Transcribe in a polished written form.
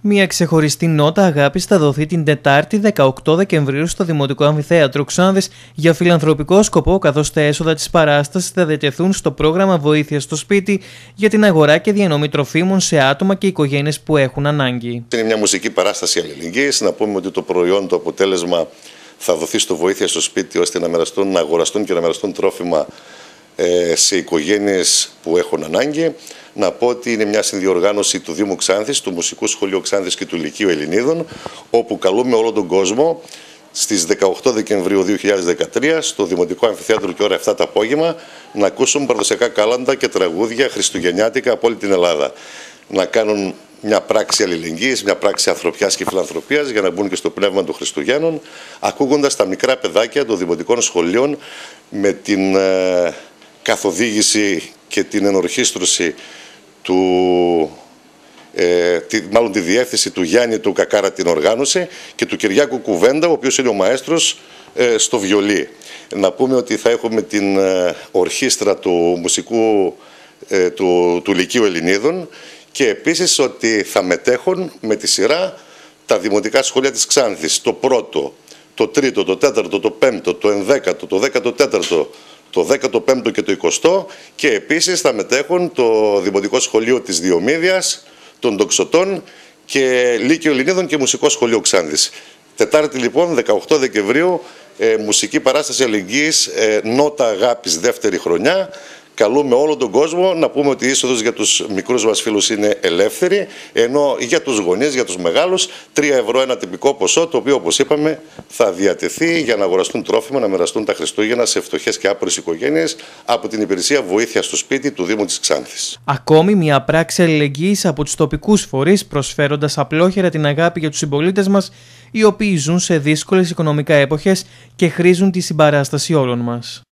Μια ξεχωριστή νότα αγάπης θα δοθεί την Τετάρτη 18 Δεκεμβρίου στο Δημοτικό Αμφιθέατρο Ξάνθης για φιλανθρωπικό σκοπό, καθώς τα έσοδα της παράστασης θα διατεθούν στο πρόγραμμα Βοήθειας στο Σπίτι για την αγορά και διανομή τροφίμων σε άτομα και οικογένειες που έχουν ανάγκη. Είναι μια μουσική παράσταση αλληλεγγύης. Να πούμε ότι το προϊόν, το αποτέλεσμα θα δοθεί στο Βοήθεια στο Σπίτι, ώστε να αγοραστούν και να μοιραστούν τρόφιμα σε οικογένειες που έχουν ανάγκη. Να πω ότι είναι μια συνδιοργάνωση του Δήμου Ξάνθης, του Μουσικού Σχολείου Ξάνθης και του Λυκείου Ελληνίδων, όπου καλούμε όλο τον κόσμο στις 18 Δεκεμβρίου 2013 στο Δημοτικό Αμφιθέατρο και ώρα 7 το απόγευμα να ακούσουν παραδοσιακά κάλαντα και τραγούδια χριστουγεννιάτικα από όλη την Ελλάδα. Να κάνουν μια πράξη αλληλεγγύης, μια πράξη ανθρωπιάς και φιλανθρωπίας για να μπουν και στο πνεύμα των Χριστουγέννων, ακούγοντας τα μικρά παιδάκια των δημοτικών σχολείων με την καθοδήγηση και την ενορχήστρωση τη διεύθυνση του Γιάννη του Κακάρα την οργάνωση και του Κυριάκου Κουβέντα, ο οποίος είναι ο μαέστρος στο βιολί. Να πούμε ότι θα έχουμε την ορχήστρα του Μουσικού του Λυκείου Ελληνίδων και επίσης ότι θα μετέχουν με τη σειρά τα δημοτικά σχολεία της Ξάνθης, το πρώτο, το τρίτο, το τέταρτο, το πέμπτο, το ενδέκατο, το 14ο, το 15ο και το 20ο και επίσης θα μετέχουν το Δημοτικό Σχολείο της Διομήδιας, των Τοξωτών και Λύκειο Ελληνίδων και Μουσικό Σχολείο Ξάνθης. Τετάρτη λοιπόν, 18 Δεκεμβρίου, μουσική παράσταση αλληλεγγύης, νότα αγάπης δεύτερη χρονιά. Καλούμε όλο τον κόσμο. Να πούμε ότι η είσοδος για τους μικρούς μας φίλους είναι ελεύθερη, ενώ για τους γονείς, για τους μεγάλους, 3 ευρώ ένα τυπικό ποσό, το οποίο όπως είπαμε θα διατεθεί για να αγοραστούν τρόφιμα, να μοιραστούν τα Χριστούγεννα σε φτωχές και άπορες οικογένειες από την υπηρεσία Βοήθεια στο Σπίτι του Δήμου της Ξάνθης. Ακόμη μια πράξη αλληλεγγύης από τους τοπικούς φορείς, προσφέροντας απλόχερα την αγάπη για τους συμπολίτες μας, οι οποίοι ζουν σε δύσκολες οικονομικά εποχές και χρήζουν τη συμπαράσταση όλων μας.